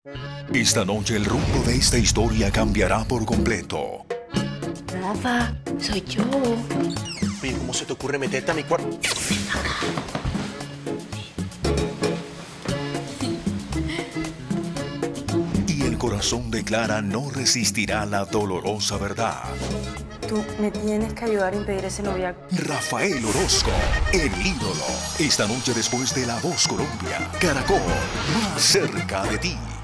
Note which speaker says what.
Speaker 1: Esta noche el rumbo de esta historia cambiará por completo.
Speaker 2: Rafa, soy yo.
Speaker 3: Oye, ¿cómo se te ocurre meterte a mi cuarto?
Speaker 1: Y el corazón de Clara no resistirá la dolorosa verdad.
Speaker 2: Tú me tienes que ayudar a impedir ese noviazgo.
Speaker 1: Rafael Orozco, el ídolo. Esta noche después de La Voz Colombia, Caracol, más cerca de ti.